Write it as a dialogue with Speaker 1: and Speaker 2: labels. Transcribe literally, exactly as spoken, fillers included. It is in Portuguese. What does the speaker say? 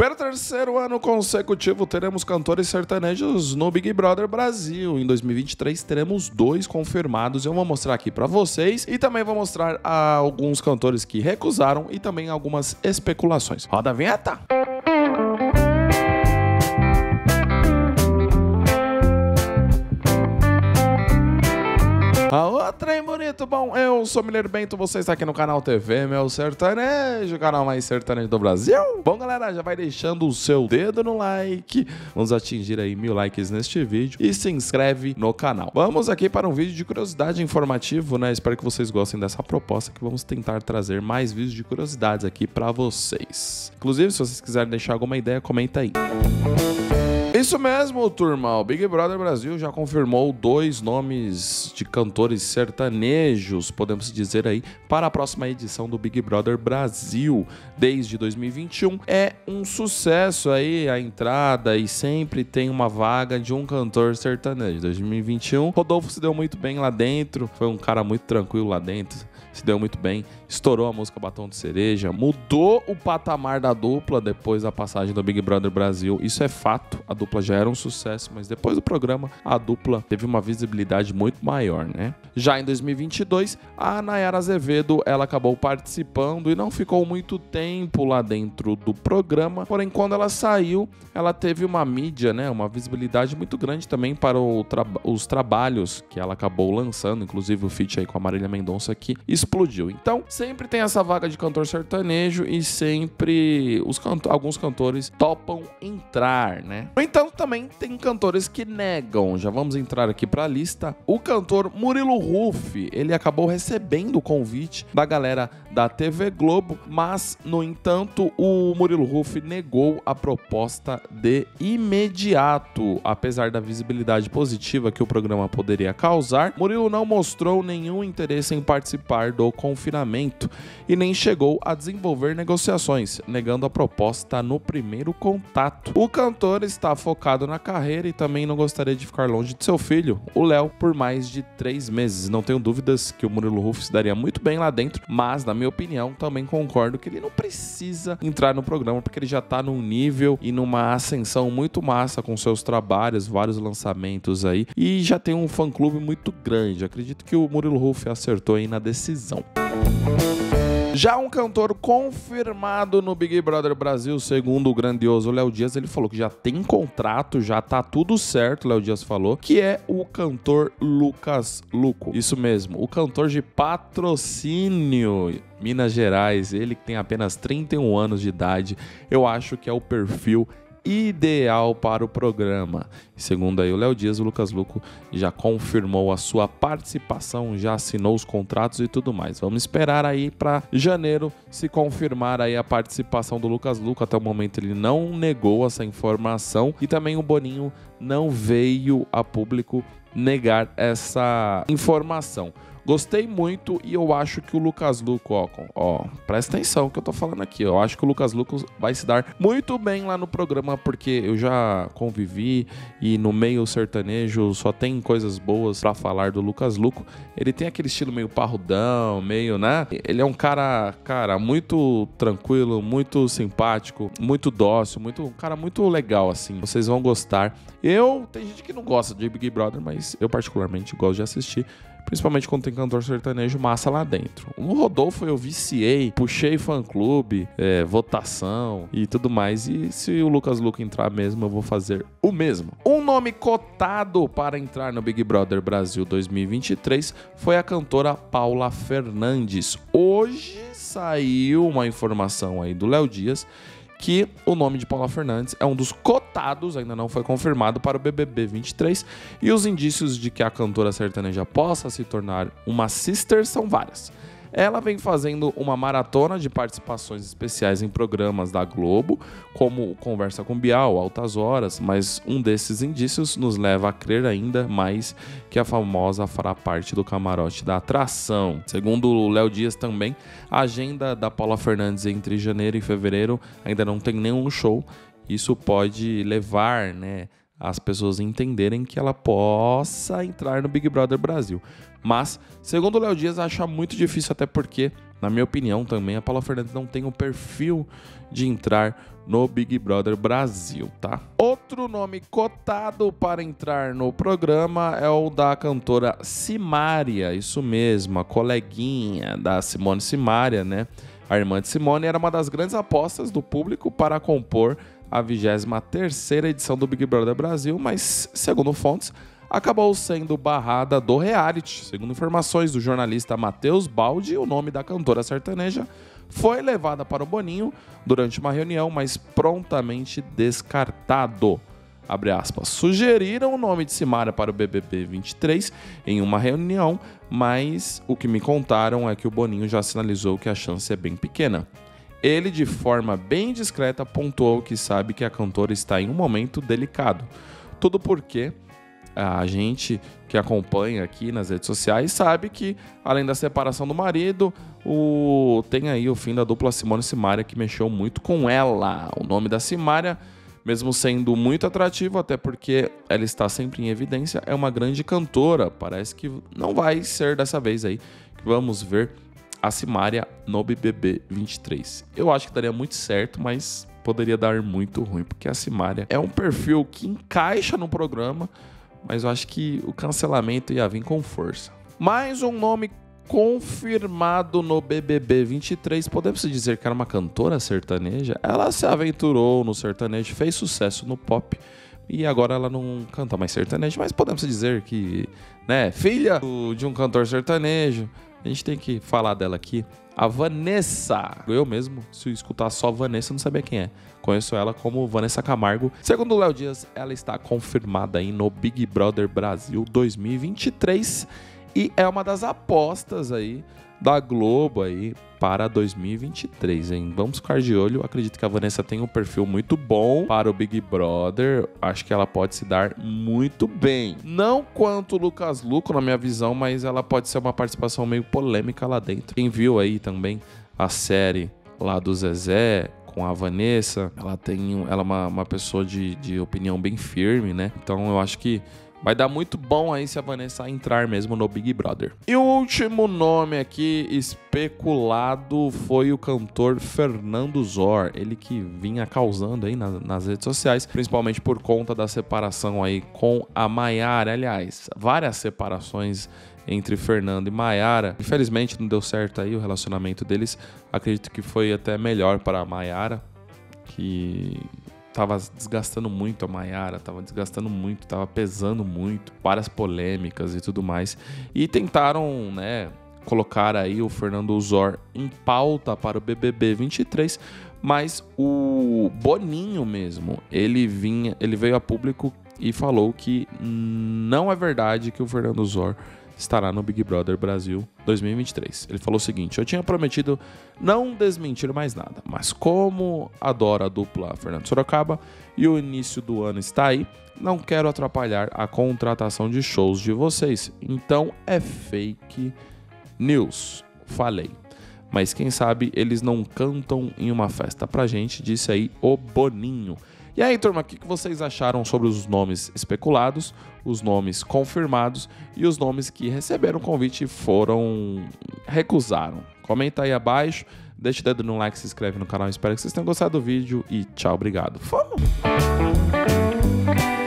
Speaker 1: Pelo terceiro ano consecutivo, teremos cantores sertanejos no Big Brother Brasil. Em dois mil e vinte e três, teremos dois confirmados. Eu vou mostrar aqui pra vocês e também vou mostrar a alguns cantores que recusaram e também algumas especulações. Roda a vinheta! Alô, trem bonito, bom, eu sou Miller Bento, você está aqui no canal T V Meu Sertanejo, o canal mais sertanejo do Brasil. Bom, galera, já vai deixando o seu dedo no like, vamos atingir aí mil likes neste vídeo e se inscreve no canal. Vamos aqui para um vídeo de curiosidade informativo, né? Espero que vocês gostem dessa proposta, que vamos tentar trazer mais vídeos de curiosidades aqui para vocês. Inclusive, se vocês quiserem deixar alguma ideia, comenta aí. Isso mesmo, turma, o Big Brother Brasil já confirmou dois nomes de cantores sertanejos, podemos dizer aí, para a próxima edição do Big Brother Brasil, desde dois mil e vinte e um. É um sucesso aí a entrada e sempre tem uma vaga de um cantor sertanejo. dois mil e vinte e um, Rodolfo se deu muito bem lá dentro, foi um cara muito tranquilo lá dentro, se deu muito bem, estourou a música Batom de Cereja, mudou o patamar da dupla depois da passagem do Big Brother Brasil. Isso é fato, a dupla já era um sucesso, mas depois do programa a dupla teve uma visibilidade muito maior, né? Já em dois mil e vinte e dois, a Nayara Azevedo, ela acabou participando e não ficou muito tempo lá dentro do programa, porém quando ela saiu, ela teve uma mídia, né, uma visibilidade muito grande também para o tra- os trabalhos que ela acabou lançando, inclusive o feat aí com a Marília Mendonça que explodiu. Então, sempre tem essa vaga de cantor sertanejo e sempre os canto- alguns cantores topam entrar, né? No entanto, também tem cantores que negam. Já vamos entrar aqui para a lista. O cantor Murilo Huff, ele acabou recebendo o convite da galera da T V Globo, mas, no entanto, o Murilo Huff negou a proposta de imediato. Apesar da visibilidade positiva que o programa poderia causar, Murilo não mostrou nenhum interesse em participar do confinamento e nem chegou a desenvolver negociações, negando a proposta no primeiro contato. O cantor está focado na carreira e também não gostaria de ficar longe de seu filho, o Léo, por mais de três meses. Não tenho dúvidas que o Murilo Huff se daria muito bem lá dentro, mas, na minha opinião, também concordo que ele não precisa entrar no programa, porque ele já está num nível e numa ascensão muito massa com seus trabalhos, vários lançamentos aí, e já tem um fã-clube muito grande. Acredito que o Murilo Huff acertou aí na decisão. Já um cantor confirmado no Big Brother Brasil, segundo o grandioso Léo Dias, ele falou que já tem contrato, já tá tudo certo, Léo Dias falou, que é o cantor Lucas Luco. Isso mesmo, o cantor de Patrocínio, Minas Gerais, ele que tem apenas trinta e um anos de idade, eu acho que é o perfil ideal para o programa. Segundo aí o Léo Dias, o Lucas Luco já confirmou a sua participação, já assinou os contratos e tudo mais. Vamos esperar aí para janeiro se confirmar aí a participação do Lucas Luco. Até o momento ele não negou essa informação e também o Boninho não veio a público negar essa informação. Gostei muito e eu acho que o Lucas Luco, ó, ó, presta atenção que eu tô falando aqui, eu acho que o Lucas Luco vai se dar muito bem lá no programa, porque eu já convivi e no meio sertanejo só tem coisas boas pra falar do Lucas Luco. Ele tem aquele estilo meio parrudão, meio, né? Ele é um cara, cara, muito tranquilo, muito simpático, muito dócil, muito, um cara muito legal, assim. Vocês vão gostar. Eu, tem gente que não gosta de Big Brother, mas eu particularmente gosto de assistir. Principalmente quando tem cantor sertanejo massa lá dentro. No Rodolfo eu viciei, puxei fã-clube, é, votação e tudo mais. E se o Lucas Luco entrar mesmo, eu vou fazer o mesmo. Um nome cotado para entrar no Big Brother Brasil dois mil e vinte e três foi a cantora Paula Fernandes. Hoje saiu uma informação aí do Léo Dias que o nome de Paula Fernandes é um dos cotados, ainda não foi confirmado, para o B B B vinte e três, e os indícios de que a cantora sertaneja possa se tornar uma sister são várias. Ela vem fazendo uma maratona de participações especiais em programas da Globo, como Conversa com Bial, Altas Horas, mas um desses indícios nos leva a crer ainda mais que a famosa fará parte do camarote da atração. Segundo o Léo Dias também, a agenda da Paula Fernandes entre janeiro e fevereiro ainda não tem nenhum show. Isso pode levar, né, as pessoas entenderem que ela possa entrar no Big Brother Brasil. Mas, segundo o Léo Dias, acha muito difícil, até porque na minha opinião também, a Paula Fernandes não tem o perfil de entrar no Big Brother Brasil, tá? Outro nome cotado para entrar no programa é o da cantora Simária, isso mesmo, a coleguinha da Simone Simaria, né? A irmã de Simone era uma das grandes apostas do público para compor a vigésima terceira edição do Big Brother Brasil, mas, segundo fontes, acabou sendo barrada do reality. Segundo informações do jornalista Matheus Baldi, o nome da cantora sertaneja foi levada para o Boninho durante uma reunião, mas prontamente descartado. Abre aspas. Sugeriram o nome de Simária para o B B B vinte e três em uma reunião, mas o que me contaram é que o Boninho já sinalizou que a chance é bem pequena. Ele, de forma bem discreta, pontuou que sabe que a cantora está em um momento delicado. Tudo porque a gente que acompanha aqui nas redes sociais sabe que, além da separação do marido, o... tem aí o fim da dupla Simone e Simaria, que mexeu muito com ela. O nome da Simária, mesmo sendo muito atrativo, até porque ela está sempre em evidência, é uma grande cantora. Parece que não vai ser dessa vez aí que vamos ver a Simária no B B B vinte e três. Eu acho que daria muito certo, mas poderia dar muito ruim, porque a Simária é um perfil que encaixa no programa, mas eu acho que o cancelamento ia vir com força. Mais um nome confirmado no B B B vinte e três, podemos dizer que era uma cantora sertaneja. Ela se aventurou no sertanejo, fez sucesso no pop e agora ela não canta mais sertanejo, mas podemos dizer que, né, filha de um cantor sertanejo. A gente tem que falar dela aqui, a Vanessa. Eu mesmo, se eu escutar só Vanessa, não sabia quem é. Conheço ela como Vanessa Camargo. Segundo o Léo Dias, ela está confirmada aí no Big Brother Brasil dois mil e vinte e três e é uma das apostas aí da Globo aí para dois mil e vinte e três, hein? Vamos ficar de olho. Acredito que a Vanessa tem um perfil muito bom para o Big Brother. Acho que ela pode se dar muito bem. Não quanto o Lucas Luco, na minha visão, mas ela pode ser uma participação meio polêmica lá dentro. Quem viu aí também a série lá do Zezé com a Vanessa, ela tem, ela é uma, uma pessoa de, de opinião bem firme, né? Então eu acho que vai dar muito bom aí se a Vanessa entrar mesmo no Big Brother. E o último nome aqui especulado foi o cantor Fernando Zor. Ele que vinha causando aí nas, nas redes sociais, principalmente por conta da separação aí com a Maiara. Aliás, várias separações entre Fernando e Maiara. Infelizmente não deu certo aí o relacionamento deles. Acredito que foi até melhor para a Maiara, que tava desgastando muito a Maiara, tava desgastando muito, tava pesando muito, várias polêmicas e tudo mais. E tentaram, né, colocar aí o Fernando Zor em pauta para o B B B vinte e três, mas o Boninho mesmo, ele vinha, ele veio a público e falou que não é verdade que o Fernando Zor estará no Big Brother Brasil dois mil e vinte e três. Ele falou o seguinte: eu tinha prometido não desmentir mais nada, mas como adoro a dupla Fernando Sorocaba e o início do ano está aí, não quero atrapalhar a contratação de shows de vocês. Então é fake news. Falei. Mas quem sabe eles não cantam em uma festa pra gente, disse aí o Boninho. E aí, turma, o que vocês acharam sobre os nomes especulados, os nomes confirmados e os nomes que receberam o convite e foram... recusaram? Comenta aí abaixo, deixa o dedo no like, se inscreve no canal, espero que vocês tenham gostado do vídeo e tchau, obrigado. Fomos!